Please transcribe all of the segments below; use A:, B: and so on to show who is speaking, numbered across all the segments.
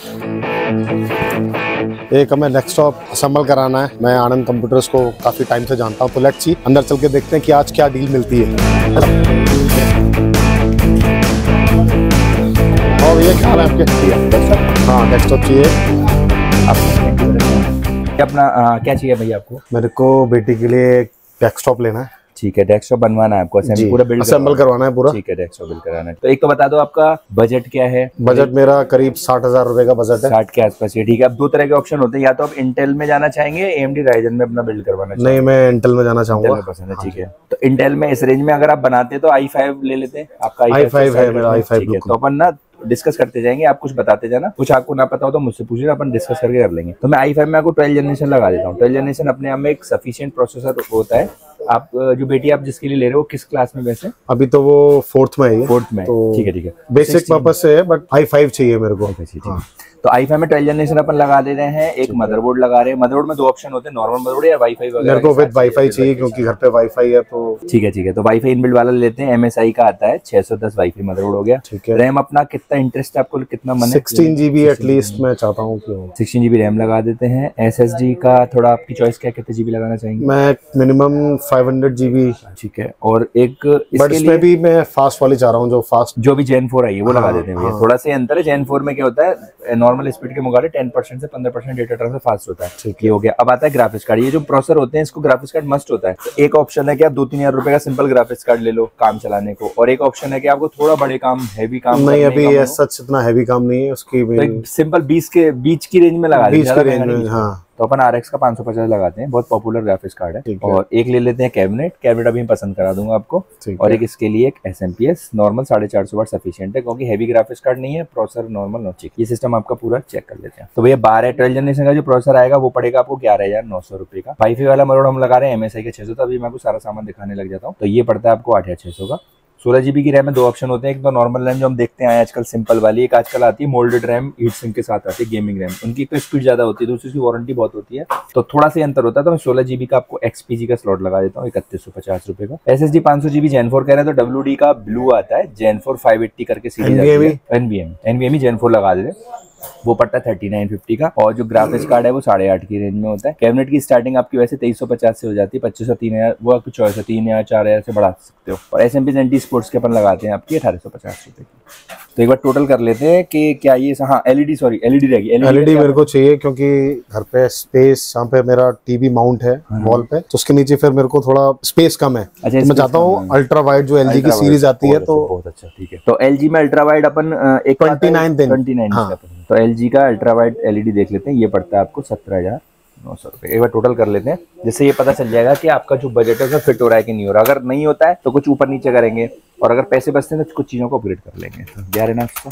A: एक हमें desktop assemble कराना है। मैं आनंद कंप्यूटर्स को काफी टाइम से जानता हूँ, तो लेट्स सी अंदर चल के देखते हैं कि आज क्या डील मिलती है। और ये क्या है आपके? हाँ, डेस्कटॉप चाहिए।
B: अपना क्या चाहिए भैया आपको?
A: मेरे को बेटी के लिए एक डेस्कटॉप लेना है।
B: ठीक है, डेस्कटॉप बनवाना है आपको, पूरा बिल्ड
A: असेंबल करवाना है पूरा।
B: ठीक है, डेस्कटॉप बिल्ड कराना है। तो एक तो बता दो आपका बजट क्या है?
A: बजट मेरा करीब 60,000 रुपए का बजट है।
B: 60 के आसपास है। ठीक है, अब दो तरह के ऑप्शन होते हैं, या तो आप इंटेल में जाना चाहेंगे, AMD राइजन में अपना बिल्ड करवाना चाहेंगे?
A: नहीं, मैं इंटेल में जाना चाहूंगा।
B: पसंद है, ठीक है। तो इंटेल में इस रेंज में अगर आप बनाते तो i5 ले लेते हैं। आपका
A: i5 है मेरा, i5।
B: तो अपन ना डिस्कस करते जाएंगे, आप कुछ बताते जाना, कुछ आपको ना पता हो तो मुझसे पूछिए, अपन डिस्कस करके कर लेंगे। तो मैं i5 में आपको 12 जनरेशन लगा देता हूँ। 12 जनरेशन अपने आप में एक सफिशिएंट प्रोसेसर होता है। आप जो बेटी आप जिसके लिए ले रहे हो किस क्लास में वैसे?
A: अभी तो वो 4th में है।
B: 4th में,
A: तो
B: ठीक है ठीक है।
A: बेसिक पर्पस से है, बट i5 चाहिए मेरे को।
B: हाँ। तो i5 में 12 जनरेशन अपन लगा दे रहे हैं। एक मदरबोर्ड लगा रहे हैं। मदरबोर्ड में दो ऑप्शन होते हैं, नॉर्मल मदरबोर्ड या वाईफाई वगैरह।
A: मेरे को विद वाईफाई चाहिए क्योंकि घर पे वाईफाई है। तो
B: ठीक है ठीक है, तो वाईफाई इनबिल्ट वाला लेते हैं। MSI का आता है 610 वाईफाई मदरबोर्ड हो गया।
A: ठीक है।
B: रैम अपना कितना इंटरेस्ट है आपको, कितना मन है?
A: 16 GB एटलीस्ट मैं चाहता हूँ कि
B: 16 GB रैम लगा देते हैं। SSD का थोड़ा आपकी चॉइस क्या, कितने GB लगाना चाहेंगे?
A: मैं मिनिमम 500 GB।
B: ठीक है, और एक
A: बट इसमें भी मैं फास्ट वाली चाह रहा हूँ, जो फास्ट
B: जो भी Gen 4 आई है वो लगा देते हैं भैया। थोड़ा सा अंतर है, Gen 4 में क्या होता है, नॉर्मल स्पीड के मुकाबले 10% से 15% डेटा ट्रांसफर फास्ट होता है। ठीक, ये हो गया। अब आता है ग्राफिक्स कार्ड। ये जो प्रोसेसर होते हैं इसको ग्राफिक्स कार्ड मस्ट होता है। तो एक ऑप्शन है कि आप 2-3 हज़ार रुपए का सिंपल ग्राफिक्स कार्ड ले लो काम चलाने को, और एक ऑप्शन है कि आपको थोड़ा बड़े काम, हैवी काम
A: नहीं, अभी सच इतना हैवी काम नहीं है उसकी।
B: तो सिंपल 20 के बीच की रेंज में लगा देते हैं।
A: 20 की रेंज में, हाँ।
B: तो अपन RX का 550 लगाते हैं, बहुत पॉपुलर ग्राफिक्स कार्ड है। और एक ले लेते हैं कैबिनेट अभी पसंद करा दूंगा आपको। और एक इसके लिए एक SMPS नॉर्मल 450 वाट सफिशिएंट है, क्योंकि हैवी ग्राफिक्स कार्ड नहीं है, प्रोसेसर नॉर्मल नो चाहिए। ये सिस्टम आपका पूरा चेक कर लेते हैं। तो भैया 12 जनरेशन का जो प्रोसेसर आएगा वो पड़ेगा आपको 11,900 रुपए का। वाईफाई वाला मरोड़ हम लगा रहे हैं MSI के 600। तो अभी मैं आपको सारा सामान दिखाने लग जाता हूँ। तो ये पड़ता है आपको 8,600 का। 16 GB की रैम में दो ऑप्शन होते हैं। एक तो नॉर्मल रैम जो हम देखते हैं आजकल सिंपल वाली, एक आजकल आती है मोल्डेड रैम हीट सिंक के साथ आती है गेमिंग रैम। उनकी तो स्पीड ज्यादा होती है, दूसरी की वारंटी बहुत होती है, तो थोड़ा सा अंतर होता है। तो मैं 16 GB का आपको XPG का स्लॉट लगा देता हूँ 3150 रुपए का। SSD 500 GB Gen 4 कह रहे हैं तो WD का ब्लू आता है, Gen 4 580 करके सीरीज आती है। NVMe Gen 4 लगा दे, वो पड़ता है 3950 का। और जो ग्राफिक्स कार्ड है वो 8.5 की रेंज में होता है। कैबिनेट की स्टार्टिंग आपकी वैसे 2350 से हो जाती है, 2500 3000 वो आपकी चॉइस है, 3000 4000 से बढ़ा सकते हो। और SMPS NT स्पोर्ट्स के अपन लगाते हैं आपकी 1850 रुपए की। तो एक बार टोटल कर लेते हैं कि क्या ये, हाँ LED रहेगी।
A: LED मेरे को चाहिए क्योंकि घर पे स्पेस, जहाँ पे मेरा टीवी माउंट है वॉल पे, तो उसके नीचे फिर मेरे को थोड़ा स्पेस कम है। अच्छा, तो मैं चाहता हूँ अल्ट्रा वाइड जो LG की सीरीज आती है, तो
B: बहुत अच्छा। ठीक है, तो LG में अल्ट्रा वाइड अपन 29 तो LG का अल्ट्रा वाइड LED देख लेते हैं। ये पड़ता है आपको 17,900 रुपए। एक बार टोटल कर लेते हैं, जिससे ये पता चल जाएगा कि आपका जो बजट है उसमें फिट हो रहा है कि नहीं हो रहा। अगर नहीं होता है तो कुछ ऊपर नीचे करेंगे, और अगर पैसे बचते हैं तो कुछ चीजों को अपग्रेड कर लेंगे। 11,900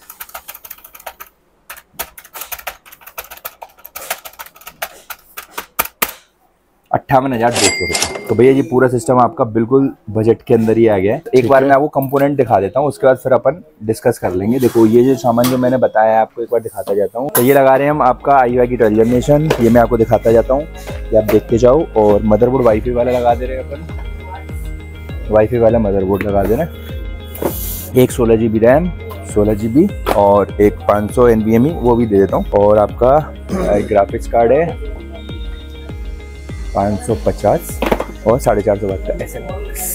B: 58,200 रुपए। तो भैया ये पूरा सिस्टम आपका बिल्कुल बजट के अंदर ही आ गया है। एक बार मैं आपको कंपोनेंट दिखा देता हूँ, उसके बाद फिर अपन डिस्कस कर लेंगे। देखो ये जो सामान जो मैंने बताया आपको एक बार दिखाता जाता हूँ। तो ये लगा रहे हैं हम आपका i5 की 12 जनरेशन, ये मैं आपको दिखाता जाता हूँ कि आप देखते जाओ। और मदरबोर्ड वाईफाई वाला लगा दे रहे हैं अपन, वाईफाई वाला मदरबोर्ड लगा दे रहे हैं। एक 16 GB रैम, 16 GB और एक 500 NVMe वो भी दे देता हूँ। और आपका ग्राफिक्स कार्ड है 550 और 450 वाट का SMPS।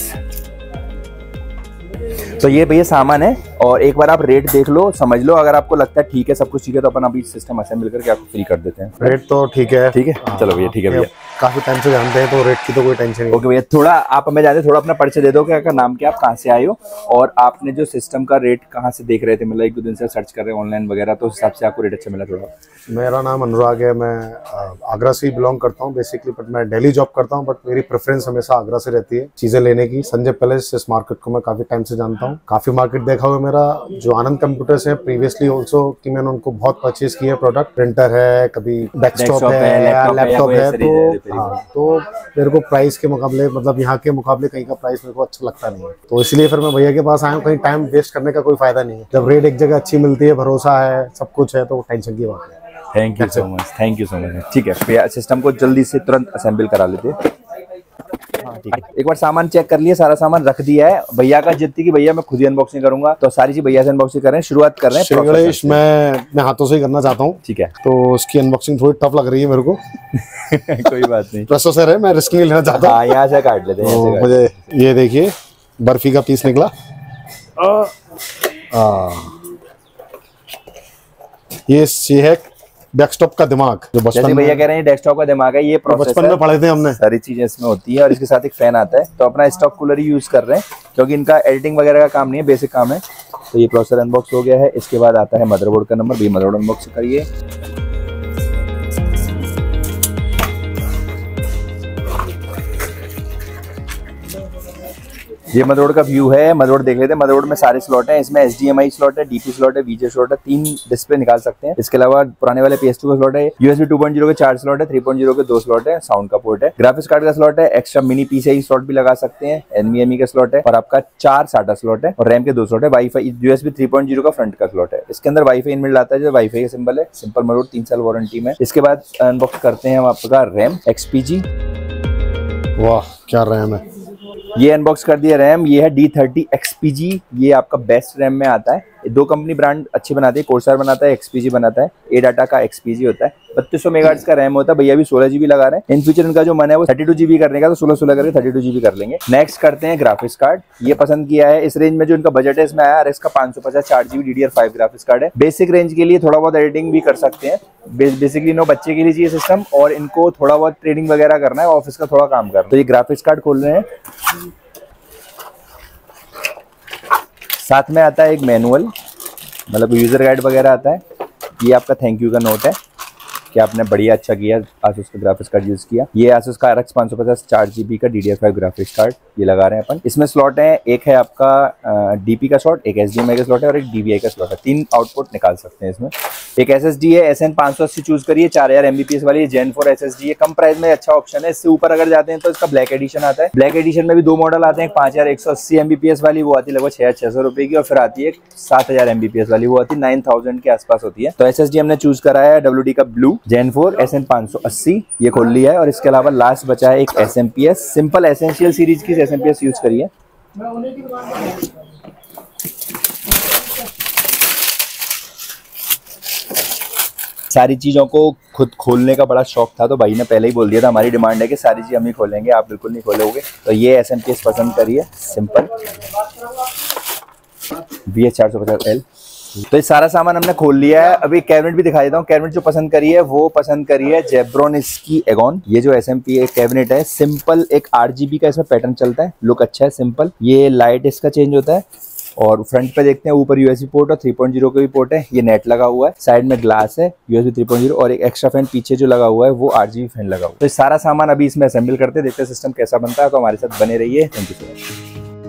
B: तो ये भैया सामान है, और एक बार आप रेट देख लो, समझ लो। अगर आपको लगता है ठीक है, सब कुछ ठीक है, तो अपन अभी सिस्टम असेंबल करके आपको फ्री कर देते हैं।
A: रेट तो ठीक है।
B: ठीक है, चलो भैया, ठीक है भैया,
A: काफी टाइम से जानते हैं तो रेट की तो कोई टेंशन नहीं।
B: ओके भैया, थोड़ा आप हमें जानते, थोड़ा अपना परिचय दे दो, क्या का नाम क्या, आप कहाँ से आए हो, और आपने जो सिस्टम का रेट कहाँ से देख रहे थे, मतलब 1-2 दिन से सर्च कर रहे हैं ऑनलाइन वगैरह, तो उस हिसाब से आपको रेट अच्छा मिला थोड़ा?
A: मेरा नाम अनुराग है, मैं आगरा से ही बिलोंग करता हूँ बेसिकली, बट मैं दिल्ली जॉब करता हूँ, बट मेरी प्रेफरेंस हमेशा आगरा से रहती है चीजें लेने की। संजय पैलेस, इस मार्केट को मैं काफी टाइम से जानता हूँ, काफी मार्केट देखा हुआ मेरा। जो आनंद कंप्यूटर्स है प्रीवियसली ऑल्सो कि मैंने उनको बहुत परचेज किया प्रोडक्ट, प्रिंटर है, कभी डेस्कटॉप है या लैपटॉप है, तो मेरे को प्राइस के मुकाबले, मतलब यहाँ के मुकाबले कहीं का प्राइस मेरे को अच्छा लगता नहीं है, तो इसलिए फिर मैं भैया के पास आया हूँ। कहीं टाइम वेस्ट करने का कोई फायदा नहीं है, जब रेट एक जगह अच्छी मिलती है, भरोसा है, सब कुछ है, तो टेंशन की बात है।
B: Thank you so much, thank you so much. ठीक है, सिस्टम को जल्दी से तुरंत असेंबल करा लेते हैं। एक बार सामान चेक कर लिया, सारा सामान रख दिया है। भैया का जितनी की भैया मैं खुद ही अनबॉक्सिंग करूंगा, तो सारी चीज भैया से अनबॉक्सिंग कर रहे हैं। शुरुआत कर रहे हैं
A: गणेश, मैं अपने हाथों से ही करना चाहता हूँ।
B: ठीक है,
A: तो उसकी अनबॉक्सिंग थोड़ी टफ लग रही है मेरे को।
B: कोई बात नहीं,
A: प्रोसेसर है, मैं रिस्क नहीं लेना चाहता।
B: हाँ, यहाँ से काट लेते हैं।
A: तो मुझे ये देखिए बर्फी का पीस निकला। ये है डेस्कटॉप का दिमाग, जो बचपन
B: भैया कह रहे हैं डेस्कटॉप का दिमाग है। ये प्रोसेसर
A: बचपन में पढ़े थे हमने,
B: सारी चीजें इसमें होती है। और इसके साथ एक फैन आता है, तो अपना स्टॉक कूलर ही यूज कर रहे हैं क्योंकि इनका एडिटिंग वगैरह का काम नहीं है, बेसिक काम है। तो ये प्रोसेसर अनबॉक्स हो गया है। इसके बाद आता है मदरबोर्ड का नंबर, भी मदरबोर्ड अनबॉक्स करिए। ये मदरबोर्ड का व्यू है। मदरबोर्ड देख लेते हैं। मदरबोर्ड में सारे स्लॉट हैं। इसमें HDMI स्लॉट है, DP स्लॉट है, VGA स्लॉट है, 3 डिस्प्ले निकाल सकते हैं। इसके अलावा पुराने वाले PS2 का स्लॉट है, USB 2.0 के 4 स्लॉट है, 3.0 के 2 स्लॉट है, साउंड का पोर्ट है, ग्राफिक्स कार्ड का स्लॉट है, एक्स्ट्रा मिनी PCI स्लॉट भी लगा सकते हैं, NVMe का स्लॉट है और आपका 4 SATA स्लॉट है और रैम के 2 स्लॉट है। वाईफाई USB 3.0 का फ्रंट का स्लॉट है। इसके अंदर वाईफाई इनबिल्ट आता है, जो वाईफाई का सिंबल है। सिंपल मदरबोर्ड 3 साल वारंटी में। इसके बाद अनबॉक्स करते हैं हम आपका रैम XPG।
A: वाह क्या रैम है।
B: ये अनबॉक्स कर दिया रैम। ये है D30 XPG। ये आपका बेस्ट रैम में आता है। 2 कंपनी ब्रांड अच्छी बनाती है, कोर्सर बनाता है, XPG बनाता है। ADATA का XPG होता है। 3200 मेगाहर्ट्ज का रैम होता है। भैया भी 16 GB लगा रहे हैं। इन फ्यूचर इनका जो मन है वो 32 GB करने का, तो 16 करके 32 GB कर लेंगे। नेक्स्ट करते हैं ग्राफिक्स कार्ड। ये पसंद किया है इस रेंज में, जो इनका बजट है इसमें आया। RX का 550 4GB DDR5 ग्राफिक्स कार्ड है। बेसिक रेंज के लिए थोड़ा बहुत एडिटिंग भी कर सकते हैं। बेसिकली नो बच्चे के लिए चाहिए सिस्टम, और इनको थोड़ा बहुत ट्रेडिंग वगैरह करना है, ऑफिस का थोड़ा काम करना है। तो ये ग्राफिक्स कार्ड खोल रहे हैं। साथ में आता है एक मैनुअल, मतलब यूजर गाइड वगैरह आता है। ये आपका थैंक यू का नोट है कि आपने बढ़िया अच्छा किया, आसूस का ग्राफिक्स कार्ड यूज किया। ये आसूस का RX 550 4GB का DDR5 ग्राफिक्स कार्ड ये लगा रहे हैं अपन। इसमें स्लॉट है, एक है आपका DP का स्लॉट, एक HDMI का स्लॉट है और एक DVI का स्लॉट है। 3 आउटपुट निकाल सकते हैं इसमें। एक SSD है, SN 580 चूज करिए, 4000 MBPS वाली Gen 4 SSD है। कम प्राइस में अच्छा ऑप्शन है। इससे ऊपर अगर जाते हैं तो इसका ब्लैक एडिशन आता है। ब्लैक एडिशन में भी 2 मॉडल आते हैं। 5180 MBPS वाली वो आती है लगभग 6600 रुपए की, और फिर आती है 7000 MBPS वाली, वो आती है 9000 के आसपास होती है। तो SSD हमने चूज करा है WD का ब्लू Gen 4 SN 580, ये खोल लिया है। और इसके अलावा लास्ट बचा है एक SMPS, सिंपल एसेंशियल सीरीज की SMPS यूज करिए। सारी चीजों को खुद खोलने का बड़ा शौक था, तो भाई ने पहले ही बोल दिया था, हमारी डिमांड है कि सारी चीज हम ही खोलेंगे, आप बिल्कुल नहीं खोलोगे। तो ये SMPS पसंद करिए, सिंपल VH 450L। तो ये सारा सामान हमने खोल लिया है। अभी कैबिनेट भी दिखा देता हूँ। कैबिनेट जो पसंद करी है वो पसंद करी है जेब्रोनिक्स की एगॉन। ये जो SMP कैबिनेट है, सिंपल एक 8GB का इसमें पैटर्न चलता है, लुक अच्छा है, सिंपल। ये लाइट इसका चेंज होता है, और फ्रंट पे देखते हैं ऊपर USB पोर्ट और 3.0 का भी पोर्ट है। ये नेट लगा हुआ है, साइड में ग्लास है, USB 3.0 और एक एक्स्ट्रा फैन पीछे जो लगा हुआ है वो 8GB फैन लगा हुआ है। तो सारा सामान अभी इसमें असेंबल करते हैं, देखते हैं सिस्टम कैसा बनता है। तो हमारे साथ बने रहिए। Thank you so much.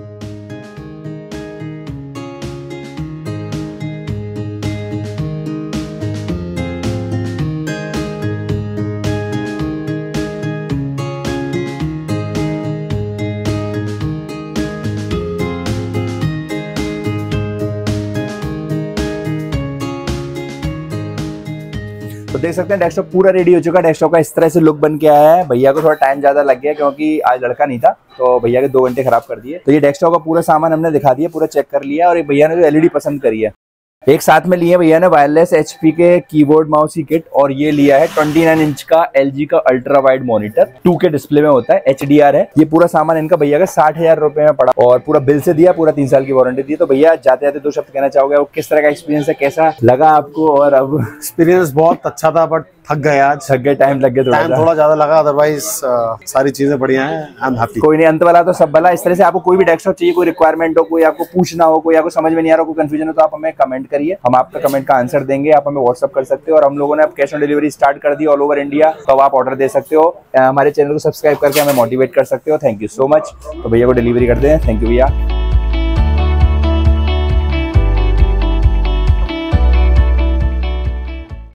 B: तो देख सकते हैं डेस्कटॉप पूरा रेडी हो चुका है। डेस्कटॉप का इस तरह से लुक बन के आया है। भैया को थोड़ा टाइम ज्यादा लग गया क्योंकि आज लड़का नहीं था, तो भैया के 2 घंटे खराब कर दिए। तो ये डेस्कटॉप का पूरा सामान हमने दिखा दिया, पूरा चेक कर लिया। और एक भैया ने जो LED पसंद करी है, एक साथ में लिए भैया ने वायरलेस HP के कीबोर्ड माउस की किट, और ये लिया है 29 इंच का LG का ultra wide monitor, 2K display में होता है, HDR है। ये पूरा सामान इनका भैया का 60,000 रुपए में पड़ा, और पूरा बिल से दिया, पूरा 3 साल की वारंटी दी। तो भैया जाते जाते 2 शब्द कहना चाहोगे, वो किस तरह का एक्सपीरियंस है, कैसा लगा आपको? और अब
A: एक्सपीरियंस बहुत अच्छा था, बट थक गए आज,
B: थक गए, टाइम लग गया,
A: टाइम थोड़ा ज्यादा लगा। अदरवाइज सारी चीजें बढ़िया हैं, आई एम हैप्पी।
B: कोई नहीं, अंत वाला तो सब भला। इस तरह से आपको कोई भी डेस्कटॉप चाहिए, कोई रिक्वायरमेंट हो, कोई आपको पूछना हो, कोई आपको समझ में नहीं आ रहा, कोई कंफ्यूजन हो, तो आप हमें कमेंट करिए, हम आपका कमेंट का आंसर देंगे। आप हमें व्हाट्सअप कर सकते हो, और हम लोगों ने अब कैश ऑन डिलीवरी स्टार्ट कर दी ऑल ओवर इंडिया, तो आप ऑर्डर दे सकते हो। हमारे चैनल को सब्सक्राइब करके हमें मोटिवेट कर सकते हो। Thank you so much. तो भैया को डिलीवरी कर दें। थैंक यू भैया।